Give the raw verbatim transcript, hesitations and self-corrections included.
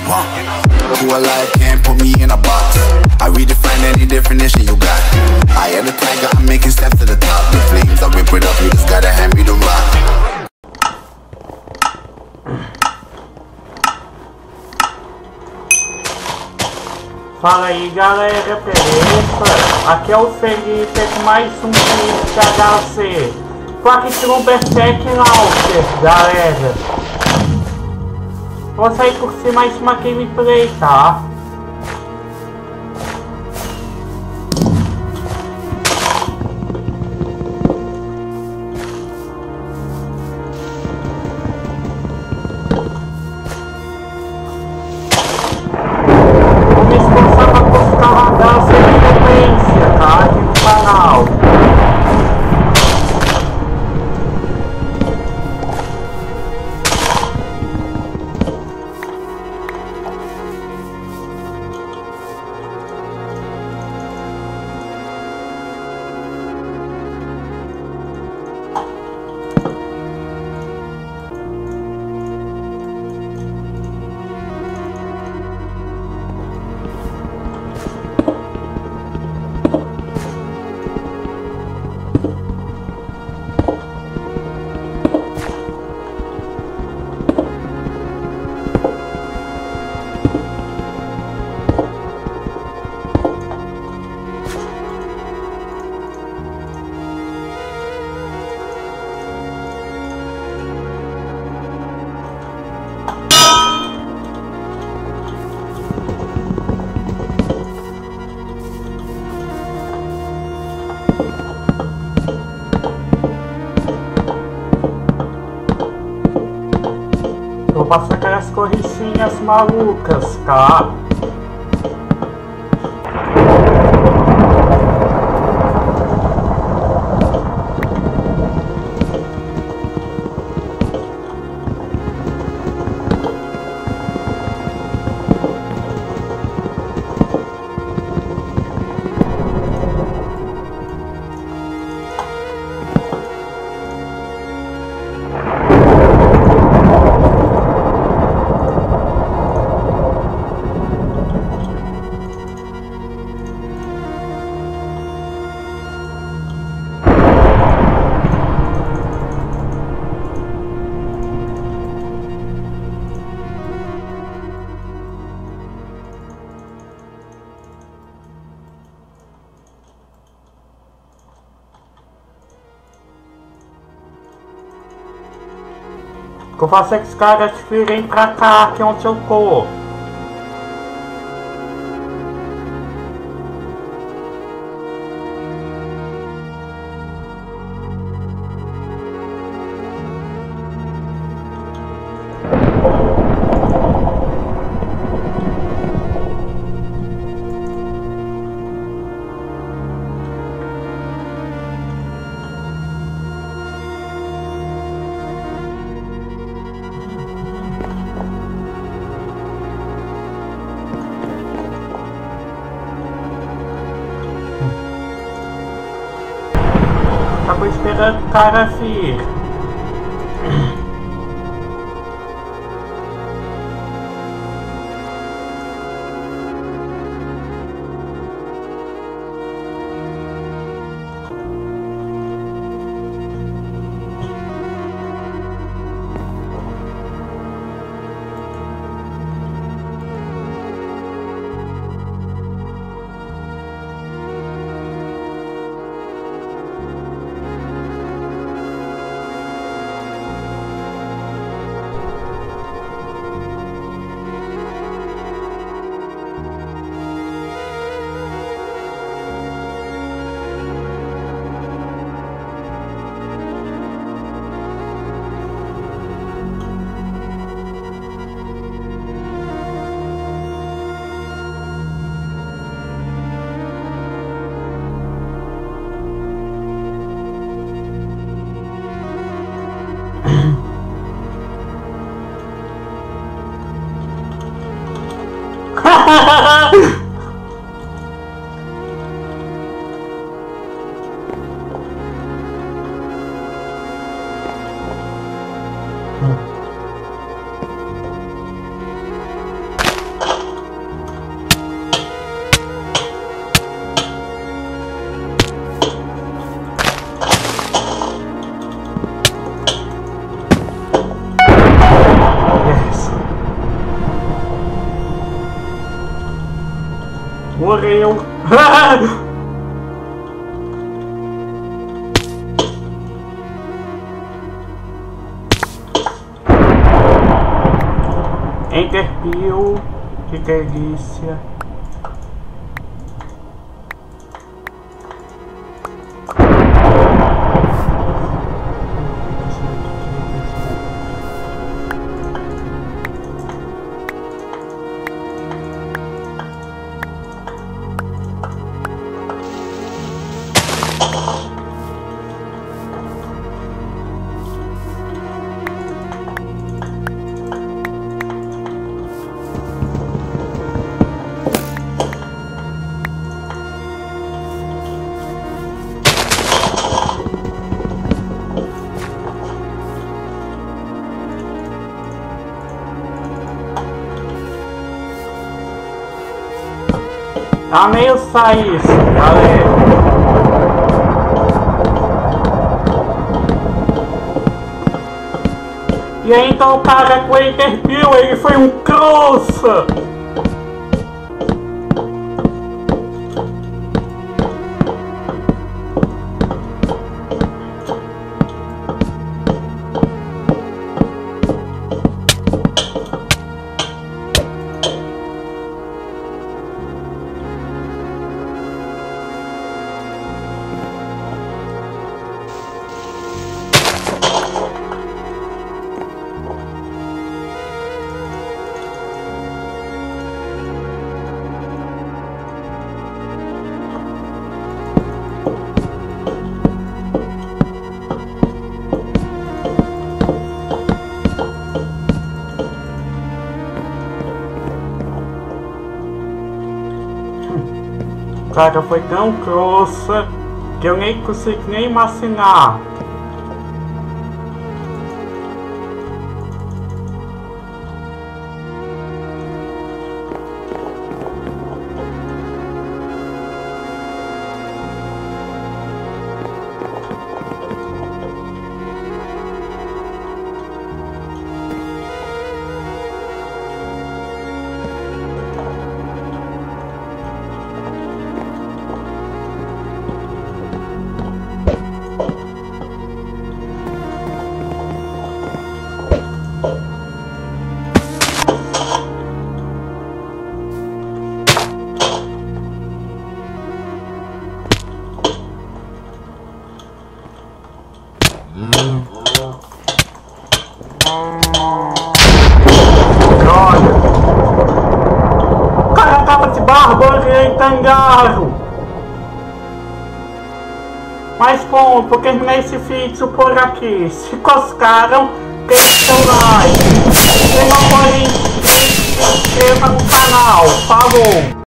Huh? Who I like can't put me in a box. I redefine any definition you got. I am the tiger, I'm making steps to the top. The flames, I whip it up, you just gotta hand me the rock. Fala aí galera, beleza? Aqui é o Felipe com mais um vídeo da H C. Tô aqui com o Berserk Launcher, galera. Vou sair por cima mais uma gameplay, tá? Vou passar aquelas corricinhas malucas, tá? O que eu faço é que os caras virem pra cá, aqui onde eu tô. Tava esperando o cara vir. Morreu. Enterpil, que delícia. Tá meio sair isso, galera. E aí então o cara com o Enterpil, ele foi um crossa. O cara foi tão grossa que eu nem consegui nem imaginar. Olha, o cara tava de barba em Tangaro. Mas bom, vou terminar esse vídeo por aqui. Se gostaram, deixe seu like. Se não forem, se inscreva no canal. Falou!